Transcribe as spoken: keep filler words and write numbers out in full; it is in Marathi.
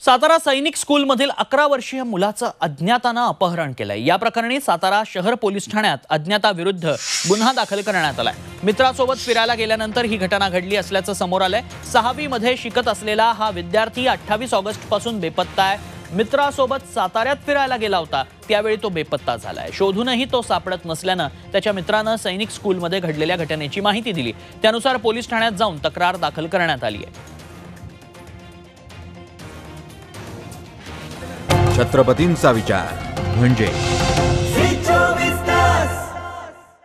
सातारा सैनिक स्कूलमधील अकरा वर्षीय मुलाचं अज्ञातानं अपहरण केलंय। या प्रकरणी सातारा शहर पोलीस ठाण्यात अज्ञाताविरुद्ध गुन्हा दाखल करण्यात आलाय। मित्रासोबत फिरायला गेल्यानंतर ही घटना घडली असल्याचं समोर आलंय। सहावी मध्ये शिकत असलेला हा विद्यार्थी अठ्ठावीस ऑगस्ट पासून बेपत्ता आहे। मित्रासोबत साताऱ्यात फिरायला गेला होता, त्यावेळी तो बेपत्ता झालाय। शोधूनही तो सापडत नसल्यानं त्याच्या मित्रानं सैनिक स्कूलमध्ये घडलेल्या घटनेची माहिती दिली। त्यानुसार पोलीस ठाण्यात जाऊन तक्रार दाखल करण्यात आली आहे। छत्रपतींचा विचार म्हणजे